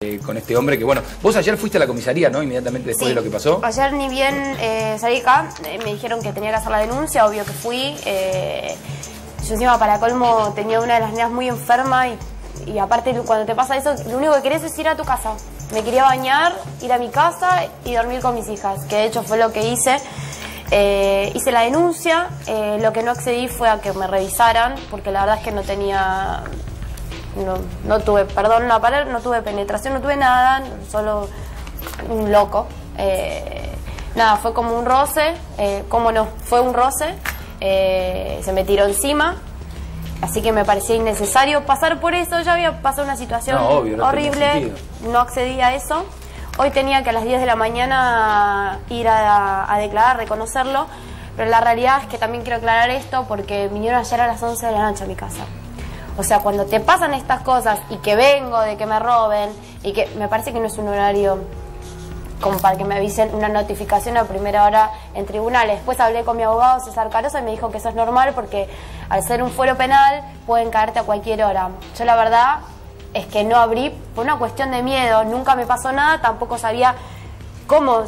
con este hombre que, bueno, vos ayer fuiste a la comisaría, ¿no? Inmediatamente después de lo que pasó. Ayer ni bien salí acá, me dijeron que tenía que hacer la denuncia, obvio que fui. Yo encima para colmo tenía una de las nenas muy enferma y aparte cuando te pasa eso, lo único que querés es ir a tu casa. Me quería bañar, ir a mi casa y dormir con mis hijas, que de hecho fue lo que hice. Hice la denuncia, lo que no accedí fue a que me revisaran, porque la verdad es que no tenía, no tuve, perdón la palabra, no tuve penetración, no tuve nada, solo un loco. Nada, fue como un roce, ¿cómo no? Fue un roce, se me tiró encima, así que me parecía innecesario pasar por eso, ya había pasado una situación horrible, no accedí a eso. Hoy tenía que a las 10 de la mañana ir a declarar, reconocerlo, pero la realidad es que también quiero aclarar esto porque vinieron ayer a las 11 de la noche a mi casa. O sea, cuando te pasan estas cosas y que vengo de que me roben y que me parece que no es un horario como para que me avisen una notificación a primera hora en tribunales. Después hablé con mi abogado César Carosa y me dijo que eso es normal porque al ser un fuero penal pueden caerte a cualquier hora. Yo la verdad es que no abrí por una cuestión de miedo, nunca me pasó nada, tampoco sabía cómo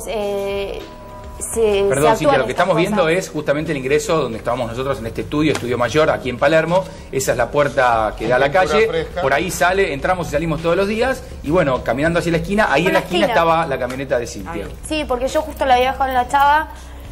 Perdón, Cintia, lo que estamos viendo es justamente el ingreso donde estábamos nosotros en este estudio mayor, aquí en Palermo. Esa es la puerta que da a la calle, por ahí sale, entramos y salimos todos los días, y bueno, caminando hacia la esquina, ahí en la esquina estaba la camioneta de Cintia. Sí, porque yo justo la había dejado en la Chava,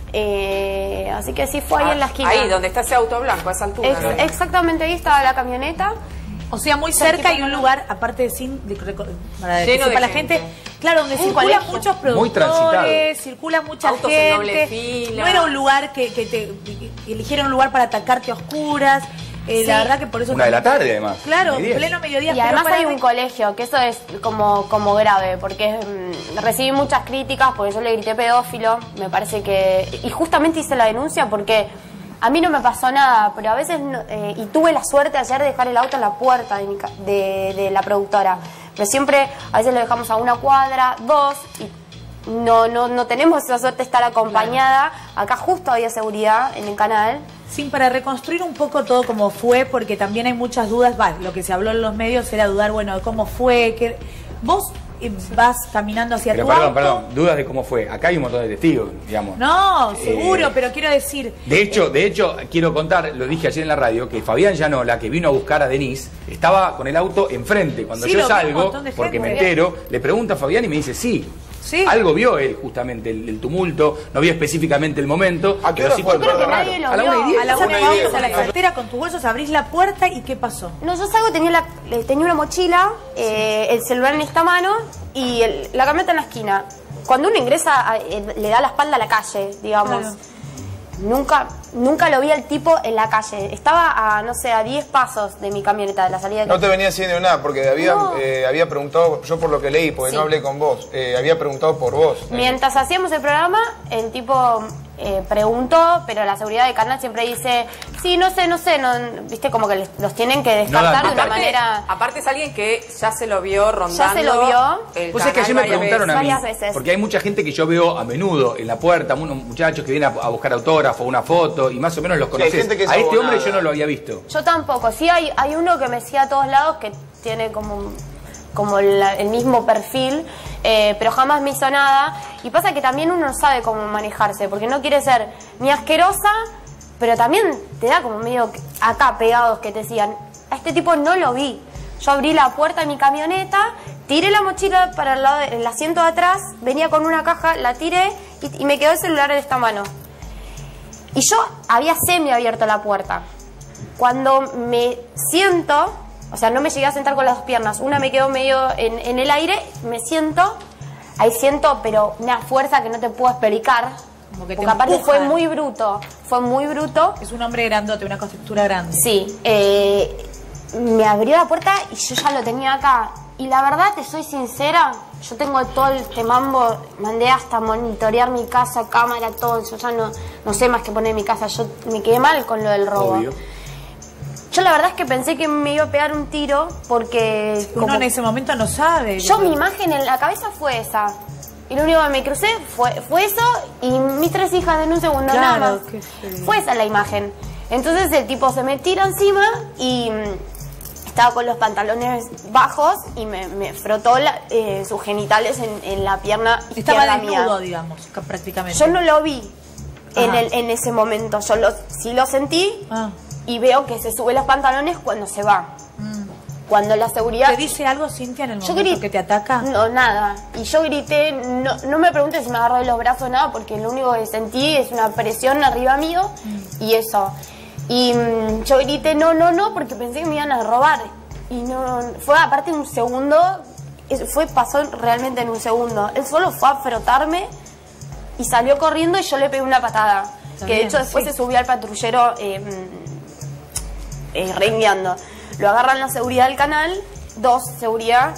así que sí, fue ahí en la esquina. Ahí, donde está ese auto blanco, a esa altura. ¿No? Exactamente, ahí estaba la camioneta. O sea, muy cerca y un lugar, aparte para lleno de la gente, claro, donde circulan muchos productores, circula mucha autos gente, en doble fila. No era un lugar que eligieron un lugar para atacarte a oscuras. La verdad que por eso... Una de la tarde, además. Claro, pleno mediodía. Y además hay un colegio, que eso es como grave, porque recibí muchas críticas, porque yo le grité pedófilo, me parece que... Y justamente hice la denuncia porque... A mí no me pasó nada, pero a veces, y tuve la suerte ayer de dejar el auto en la puerta de la productora. Pero siempre, a veces lo dejamos a una cuadra, dos, y no tenemos esa suerte de estar acompañada. Acá justo había seguridad en el canal. Sí, para reconstruir un poco todo como fue, porque también hay muchas dudas. Lo que se habló en los medios era dudar, bueno, de cómo fue, que vos... vas caminando hacia tu auto. Perdón, dudas de cómo fue. Acá hay un montón de testigos, digamos. No, seguro, pero quiero decir... De hecho, quiero contar, lo dije ayer en la radio, que Fabián Llanola, que vino a buscar a Denise, estaba con el auto enfrente. Cuando yo salgo, porque me entero, le pregunta a Fabián y me dice, sí. Algo vio él, justamente, el tumulto, no vio específicamente el momento. ¿A qué hora fue? A la 1:10. A la 1:10 a la cartera con tus bolsos, abrís la puerta y ¿qué pasó? No, yo salgo, tenía una mochila, el celular en esta mano y la camioneta en la esquina. Cuando uno ingresa, le da la espalda a la calle, digamos. Claro. Nunca lo vi al tipo en la calle. Estaba a, no sé, a 10 pasos de mi camioneta, de la salida de No te venía haciendo nada, porque había preguntado, yo por lo que leí, porque no hablé con vos, había preguntado por vos. Mientras hacíamos el programa, el tipo preguntó, pero la seguridad del canal siempre dice, sí, no sé, viste, como que los tienen que descartar de una manera... Aparte es alguien que ya se lo vio rondando. Ya se lo vio. Pues es que ayer me preguntaron a mí, porque hay mucha gente que yo veo a menudo en la puerta, unos muchachos que vienen a buscar autógrafo, una foto, y más o menos los conocés. A este hombre yo no lo había visto. Yo tampoco. Sí hay uno que me sigue a todos lados que tiene como el mismo perfil, pero jamás me hizo nada. Y pasa que también uno no sabe cómo manejarse, porque no quiere ser ni asquerosa, pero también te da como medio acá pegados que te decían, a este tipo no lo vi. Yo abrí la puerta de mi camioneta, tiré la mochila para el asiento de atrás, venía con una caja, la tiré y me quedó el celular en esta mano. Y yo había semi-abierto la puerta. Cuando me siento, o sea, no me llegué a sentar con las dos piernas, una me quedó medio en el aire, me siento, ahí siento, pero una fuerza que no te puedo explicar, porque aparte fue muy bruto. Es un hombre grandote, una constructura grande. Sí, me abrió la puerta y yo ya lo tenía acá. Y la verdad, te soy sincera, yo tengo todo este mambo, mandé hasta monitorear mi casa, cámara, todo, yo ya no sé más qué poner en mi casa, yo me quedé mal con lo del robo. Obvio. Yo la verdad es que pensé que me iba a pegar un tiro porque... Uno en ese momento no sabe. Yo mi imagen en la cabeza fue esa. Y lo único que me crucé fue eso y mis 3 hijas en un segundo, nada más. Fue esa la imagen. Entonces el tipo se me tira encima y... estaba con los pantalones bajos y me frotó sus genitales en la pierna izquierda mía. Estaba desnudo, digamos, prácticamente. Yo no lo vi en ese momento. Yo sí lo sentí y veo que se sube los pantalones cuando se va. Cuando la seguridad... ¿Te dice algo, Cintia, en el momento que te ataca? No, nada. Y yo grité, no me preguntes si me agarró de los brazos o nada, porque lo único que sentí es una presión arriba mío y eso. Y yo grité, no, porque pensé que me iban a robar. Y no, fue aparte un segundo, pasó realmente en un segundo. Él solo fue a frotarme y salió corriendo y yo le pegué una patada. Que de hecho después se subió al patrullero rengueando. Lo agarran la seguridad del canal, 2 seguridad,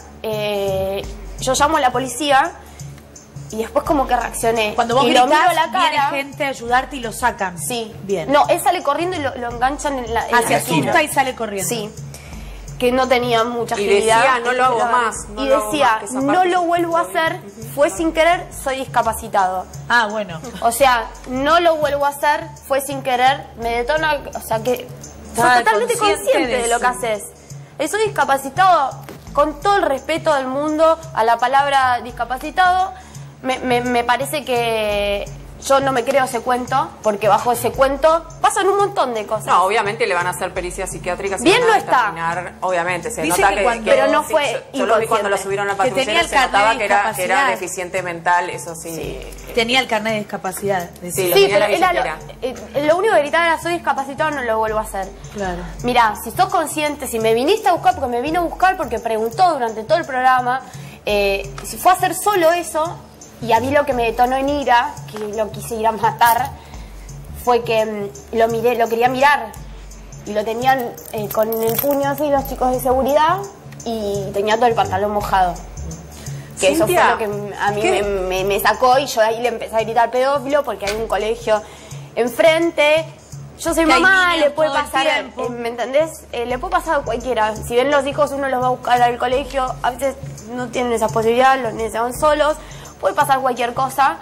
yo llamo a la policía y después como que reaccioné. Cuando vos gritás, viene gente a ayudarte y lo sacan. Sí. Bien. No, él sale corriendo y lo enganchan en la se asusta y sale corriendo. Sí. Que no tenía mucha agilidad. Y decía, no lo hago más. Y decía, no lo vuelvo a hacer, fue sin querer, soy discapacitado. Ah, bueno. O sea, no lo vuelvo a hacer, fue sin querer, me detona, o sea que... Sos totalmente consciente de lo que haces. Soy discapacitado, con todo el respeto del mundo a la palabra discapacitado. Me parece que yo no me creo ese cuento, porque bajo ese cuento pasan un montón de cosas. No, obviamente le van a hacer pericias psiquiátricas. Bien no está. Obviamente, se dice nota que pero no fue yo lo vi cuando lo subieron a la patrullera, se notaba que era deficiente mental, eso sí. Tenía el carnet de discapacidad. Sí, pero lo único que gritaba era soy discapacitado, no lo vuelvo a hacer. Claro. Mirá, si sos consciente, si me viniste a buscar, porque me vino a buscar porque preguntó durante todo el programa, si fue a hacer solo eso, y a mí lo que me detonó en ira, que lo quise ir a matar, fue que lo quería mirar. Y lo tenían con el puño así los chicos de seguridad y tenía todo el pantalón mojado. Que eso fue lo que a mí me sacó y yo ahí le empecé a gritar pedófilo porque hay un colegio enfrente. Yo soy mamá, le puede pasar, ¿me entendés? Le puede pasar a cualquiera. Si ven los hijos, uno los va a buscar al colegio, a veces no tienen esa posibilidad, los niños se van solos, puede pasar cualquier cosa.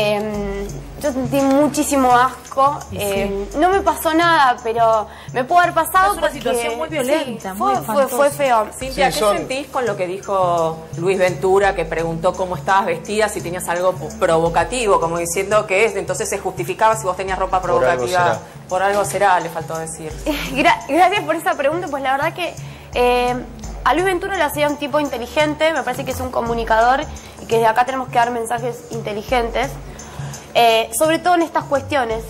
Yo sentí muchísimo asco. No me pasó nada, pero me pudo haber pasado. Es una situación muy violenta, fue feo. Cintia, ¿qué sentís con lo que dijo Luis Ventura, que preguntó cómo estabas vestida, si tenías algo provocativo, como diciendo que entonces se justificaba si vos tenías ropa provocativa? Por algo será, le faltó decir. Gracias por esa pregunta, pues la verdad que a Luis Ventura le hacía un tipo inteligente, me parece que es un comunicador y que desde acá tenemos que dar mensajes inteligentes. Sobre todo en estas cuestiones.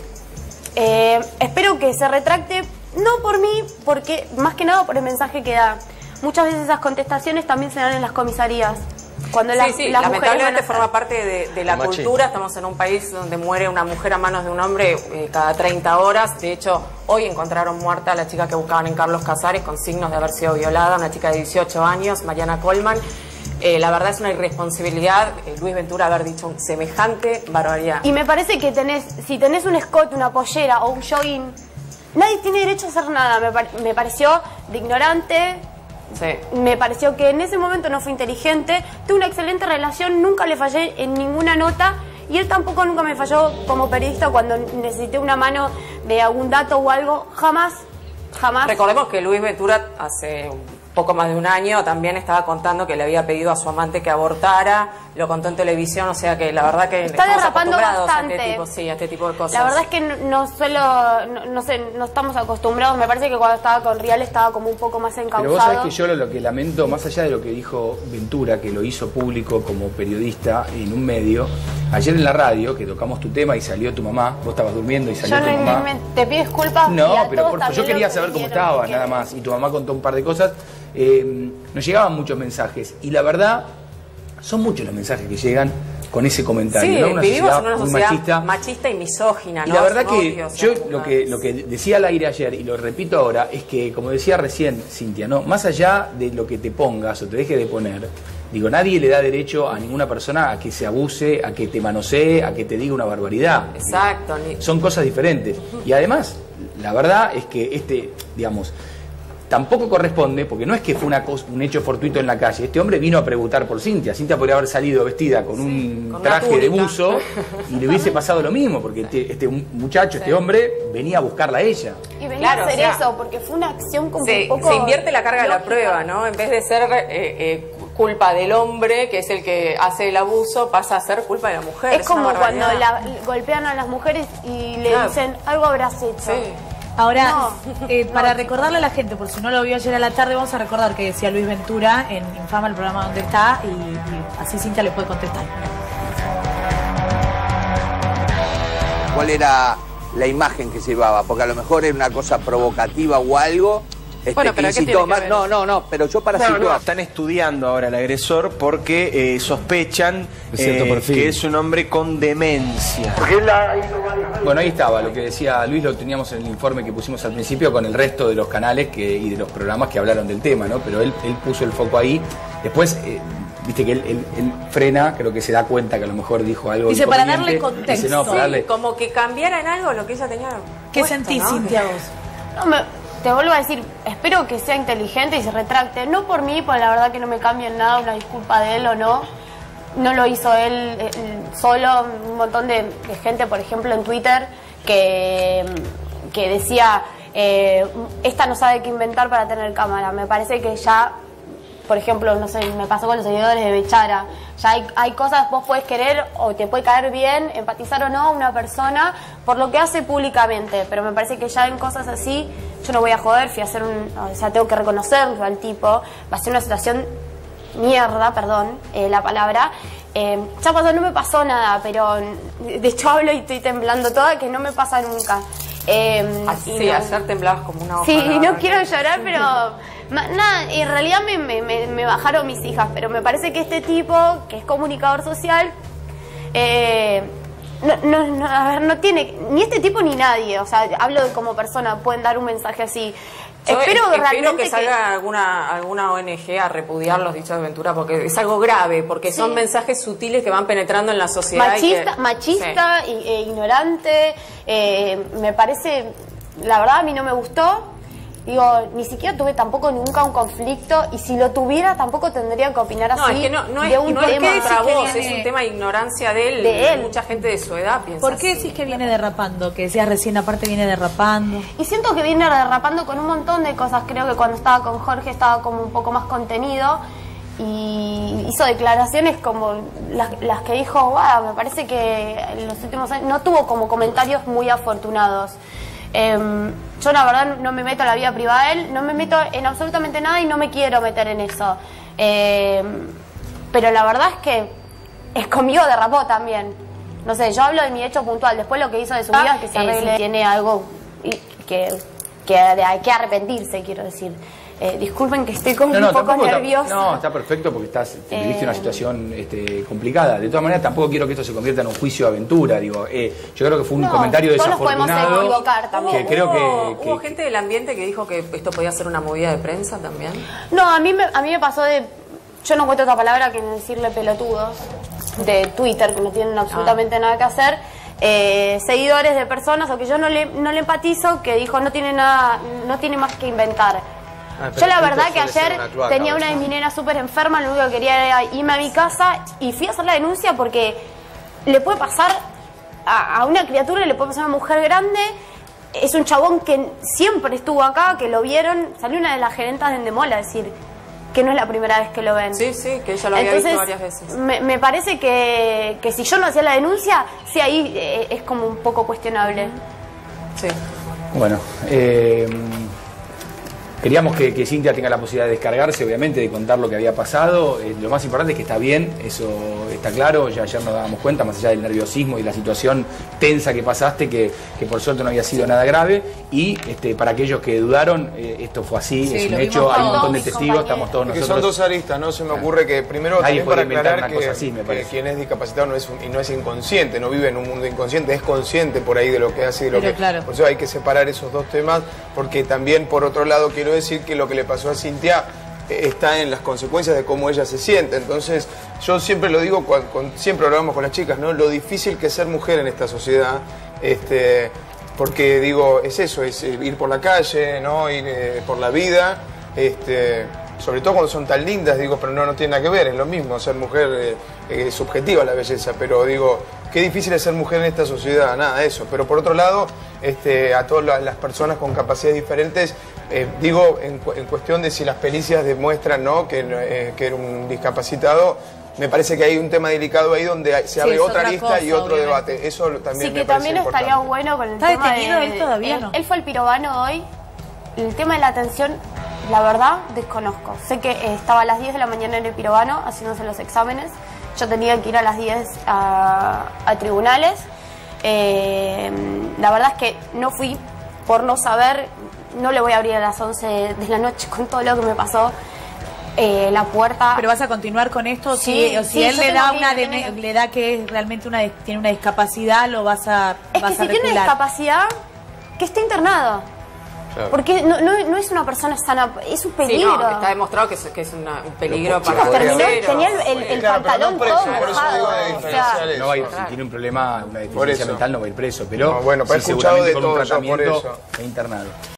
Espero que se retracte, no por mí, porque más que nada por el mensaje que da. Muchas veces esas contestaciones también se dan en las comisarías. Cuando las lamentablemente forma parte de la cultura. Estamos en un país donde muere una mujer a manos de un hombre cada 30 horas. De hecho, hoy encontraron muerta a la chica que buscaban en Carlos Casares con signos de haber sido violada, una chica de 18 años, Mariana Coleman. La verdad es una irresponsabilidad Luis Ventura haber dicho semejante barbaridad. Y me parece que si tenés un escote, una pollera o un jogging, nadie tiene derecho a hacer nada. Me pareció de ignorante. Sí. Me pareció que en ese momento no fue inteligente. Tuve una excelente relación, nunca le fallé en ninguna nota. Y él tampoco nunca me falló como periodista cuando necesité una mano de algún dato o algo. Jamás. Recordemos que Luis Ventura hace poco más de un año también estaba contando que le había pedido a su amante que abortara, lo contó en televisión, o sea que la verdad que está derrapando bastante a este tipo de cosas. La verdad es que no estamos acostumbrados. Me parece que cuando estaba con Rial estaba como un poco más encauzado. Pero vos sabés que yo lo que lamento, más allá de lo que dijo Ventura, que lo hizo público como periodista en un medio, ayer en la radio, que tocamos tu tema y salió tu mamá, vos estabas durmiendo y salió tu mamá. Te pido disculpas. No, pero yo quería saber cómo estabas, nada más, y tu mamá contó un par de cosas. Nos llegaban muchos mensajes y la verdad son muchos los mensajes que llegan con ese comentario. Sí, ¿no? Una vivimos en una sociedad machista y misógina, ¿no? Y la verdad que yo lo que decía al aire ayer y lo repito ahora es que, como decía recién Cintia, ¿no? Más allá de lo que te pongas o te dejes de poner, digo, nadie le da derecho a ninguna persona a que se abuse, a que te manosee, a que te diga una barbaridad. Exacto. Son cosas diferentes. Y además, la verdad es que digamos, tampoco corresponde, porque no es que fue un hecho fortuito en la calle. Este hombre vino a preguntar por Cintia. Cintia podría haber salido vestida con un traje de buzo y le hubiese pasado lo mismo, porque este muchacho, este hombre, venía a buscarla a ella. Y venía a hacer eso, porque fue una acción como un poco... Se invierte la carga de la prueba, ¿no? En vez de ser culpa del hombre, que es el que hace el abuso, pasa a ser culpa de la mujer. Es como cuando golpean a las mujeres y le dicen, algo habrás hecho. Sí. Ahora, para recordarle a la gente, por si no lo vio ayer a la tarde, vamos a recordar que decía Luis Ventura en Infama, el programa donde está, y así Cintia le puede contestar. ¿Cuál era la imagen que se llevaba? Porque a lo mejor era una cosa provocativa o algo. Bueno, pero ¿qué tiene que ver? No, pero yo para situar... Están estudiando ahora al agresor porque sospechan que es un hombre con demencia. Bueno, ahí estaba, lo que decía Luis, lo teníamos en el informe que pusimos al principio con el resto de los canales y de los programas que hablaron del tema, ¿no? Pero él puso el foco ahí. Después, viste que él frena, creo que se da cuenta que a lo mejor dijo algo. Dice, para darle contexto. Dice, no, para darle... Como que cambiara en algo lo que ella tenía. ¿Qué puesto, sentís, ¿no? Cintia, vos? No, te vuelvo a decir, espero que sea inteligente y se retracte. No por mí, porque la verdad que no me cambia en nada una disculpa de él o no. No lo hizo él solo. Un montón de gente, por ejemplo, en Twitter, que decía, esta no sabe qué inventar para tener cámara. Me parece que ya, por ejemplo, no sé, me pasó con los seguidores de Bechara. Ya hay cosas, vos podés querer o te puede caer bien, empatizar o no una persona por lo que hace públicamente, pero me parece que ya en cosas así yo no voy a joder, fui a hacer o sea, tengo que reconocerlo al tipo, va a ser una situación mierda, perdón, la palabra. Ya pasó, no me pasó nada, pero de hecho hablo y estoy temblando toda, que no me pasa nunca. Sí, ayer temblabas como una hoja. Sí, no quiero llorar, pero nada, en realidad me bajaron mis hijas, pero me parece que este tipo, que es comunicador social, a ver, no tiene, ni este tipo ni nadie, o sea, hablo de como persona, pueden dar un mensaje así. Espero que salga alguna ONG a repudiar los dichos de Ventura, porque es algo grave, porque son mensajes sutiles que van penetrando en la sociedad. Machista e ignorante, me parece, la verdad a mí no me gustó. Digo, ni siquiera tuve tampoco nunca un conflicto, y si lo tuviera tampoco tendría que opinar así. No, es que no es contra vos, es un tema de ignorancia de él. Mucha gente de su edad piensa ¿Por qué decís que viene derrapando? Que decías recién, aparte viene derrapando. Y siento que viene derrapando con un montón de cosas. Creo que cuando estaba con Jorge estaba como un poco más contenido y hizo declaraciones como las que dijo, wow, me parece que en los últimos años no tuvo como comentarios muy afortunados. Yo la verdad no me meto en la vida privada de él, no me meto en absolutamente nada y no me quiero meter en eso. Pero la verdad es que conmigo derrapó también. No sé, yo hablo de mi hecho puntual, después lo que hizo de su vida es que se arregle, tiene algo que hay que arrepentirse, quiero decir. Disculpen que estoy como un poco nerviosa. No, está perfecto porque te viviste una situación complicada. De todas maneras, tampoco quiero que esto se convierta en un juicio de aventura. Digo, yo creo que fue un comentario desafortunado. Todos nos podemos equivocar también. ¿Hubo gente del ambiente que dijo que esto podía ser una movida de prensa también? No, a mí me pasó de... Yo no encuentro otra palabra que decirle pelotudos de Twitter, que no tienen absolutamente nada que hacer. Seguidores de personas, o que yo no le empatizo, que dijo no tiene más que inventar. Yo la verdad que ayer tenía una de mis nenas súper enferma, lo único que quería era irme a mi casa y fui a hacer la denuncia porque le puede pasar a una criatura, le puede pasar a una mujer grande. Es un chabón que siempre estuvo acá, que lo vieron, salió una de las gerentas de Endemol a decir que no es la primera vez que lo ven. Sí, que ella lo había visto varias veces. Me parece que si yo no hacía la denuncia, sí, ahí es como un poco cuestionable. Sí. Bueno, queríamos que Cintia tenga la posibilidad de descargarse, obviamente, de contar lo que había pasado. Lo más importante es que está bien, eso está claro. Ya ayer nos dábamos cuenta, más allá del nerviosismo y la situación tensa que pasaste, que por suerte no había sido nada grave. Y para aquellos que dudaron, esto fue así, es un hecho, hay un montón de testigos, estamos todos nosotros. Que son dos aristas, ¿no? Se me ocurre que primero también para aclarar que quien es discapacitado no es inconsciente, no vive en un mundo inconsciente, es consciente por ahí de lo que hace y de lo que... Claro. Por eso hay que separar esos dos temas, porque también, por otro lado, quiero decir que lo que le pasó a Cintia está en las consecuencias de cómo ella se siente. Entonces, yo siempre lo digo, siempre hablamos con las chicas, ¿no? Lo difícil que es ser mujer en esta sociedad, porque digo, es eso, es ir por la calle, ¿no? Ir por la vida, sobre todo cuando son tan lindas, digo, pero no tiene nada que ver, es lo mismo, ser mujer es subjetiva la belleza, pero digo, qué difícil es ser mujer en esta sociedad, nada de eso. Pero por otro lado, a todas las personas con capacidades diferentes, digo, en cuestión de si las pericias demuestran, ¿no?, que era un discapacitado, me parece que hay un tema delicado ahí donde se abre otra lista cosa, y otro debate. Eso también me parece también importante. Estaría bueno con el tema de... ¿Está detenido él todavía? No. Él fue al pirobano hoy. El tema de la atención, la verdad, desconozco. Sé que estaba a las 10 de la mañana en el pirobano haciéndose los exámenes. Yo tenía que ir a las 10 a tribunales. La verdad es que no fui por no saber. No le voy a abrir a las 11 de la noche con todo lo que me pasó. La puerta. ¿Pero vas a continuar con esto? Si él le da que realmente tiene una discapacidad, lo vas a recular. Si tiene discapacidad, que esté internado. Claro. Porque no es una persona sana, es un peligro. Sí, está demostrado que es un peligro para tenía el pantalón todo mojado. No va a ir, si tiene un problema, una deficiencia mental, no va a ir preso. Pero bueno, sí, escuchado de con un todo tratamiento internado.